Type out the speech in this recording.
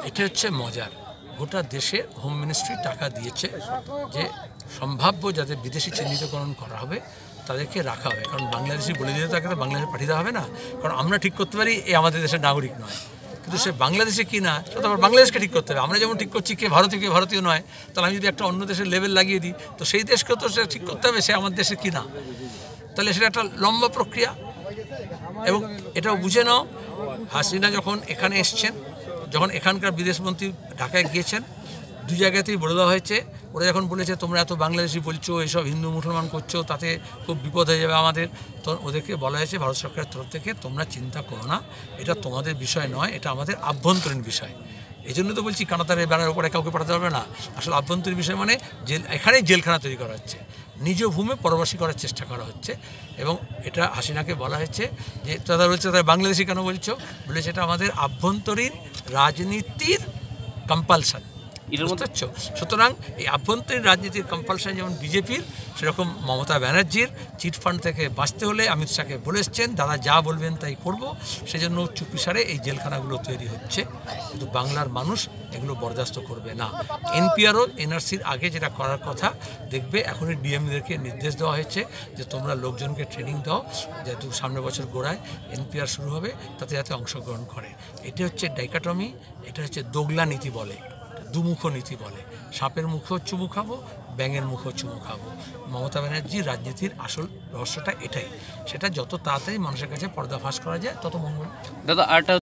এটা হচ্ছে মজার, গোটা দেশে হোম মিনিস্ট্রি টাকা দিয়েছে যে সম্ভাব্য যাদের বিদেশি চিহ্নিতকরণ করা হবে তাদেরকে রাখা হবে, কারণ বাংলাদেশি বলে দিতে তাকে তো বাংলাদেশে পাঠিয়ে দেওয়া হবে না, কারণ আমরা ঠিক করতে পারি এ আমাদের দেশের নাগরিক নয়, কিন্তু সে বাংলাদেশে কি না সেটা তো আবার বাংলাদেশকে ঠিক করতে হবে। আমরা যেমন ঠিক করছি কে ভারতীয় কে ভারতীয় নয়, তাহলে আমি যদি একটা অন্য দেশের লেভেল লাগিয়ে দিই তো সেই দেশকেও তো সে ঠিক করতে হবে সে আমার দেশে কি না, তাহলে সেটা একটা লম্বা প্রক্রিয়া। এবং এটাও বুঝে নাও, হাসিনা যখন এখানে এসছেন, যখন এখানকার বিদেশমন্ত্রী ঢাকায় গিয়েছেন, দুই জায়গাতেই বলে দেওয়া হয়েছে, ওরা যখন বলেছে তোমরা এত বাংলাদেশি বলছো, এসব হিন্দু মুসলমান করছো, তাতে খুব বিপদ হয়ে যাবে আমাদের, তো ওদেরকে বলা হয়েছে ভারত সরকারের তরফ থেকে তোমরা চিন্তা করো না, এটা তোমাদের বিষয় নয়, এটা আমাদের আভ্যন্তরীণ বিষয়। এই জন্য তো বলছি কানাতারের বেড়ার উপরে কাউকে পাঠাতে পারবে না, আসলে আভ্যন্তরীণ বিষয় মানে জেল, এখানেই জেলখানা তৈরি করা হচ্ছে, নিজ ভূমে পরবাসী করার চেষ্টা করা হচ্ছে। এবং এটা হাসিনাকে বলা হয়েছে যে তারা বলছে তারা বাংলাদেশি কেন বলছো, বলেছে এটা আমাদের আভ্যন্তরীণ রাজনীতির কম্পালশন, বুঝতে পারছো? সুতরাং এই আভ্যন্তরীণ রাজনীতির কম্পালশন যেমন বিজেপির, সেরকম মমতা ব্যানার্জির চিটফান্ড থেকে বাঁচতে হলে অমিত শাহকে বলে এসছেন দাদা যা বলবেন তাই করব, সেজন্য চুপিসারে এই জেলখানাগুলো তৈরি হচ্ছে, কিন্তু বাংলার মানুষ এগুলো বরদাস্ত করবে না। এনপিআরও এনআরসির আগে যেটা করার কথা দেখবে, এখনই ডিএমদেরকে নির্দেশ দেওয়া হয়েছে যে তোমরা লোকজনকে ট্রেনিং দাও, যেহেতু সামনের বছর গোড়ায় এনপিআর শুরু হবে, তাতে যাতে অংশগ্রহণ করে। এটা হচ্ছে ডাইকাটমি, এটা হচ্ছে দোগলা নীতি বলে, দুমুখ নীতি বলে, সাপের মুখেও চুমু খাবো, ব্যাঙের মুখেও চুমু খাবো। মমতা ব্যানার্জির রাজনীতির আসল রহস্যটা এটাই, সেটা যত তাড়াতাড়ি মানুষের কাছে পর্দাফাশ করা যায় তত মঙ্গল। দাদা আরটা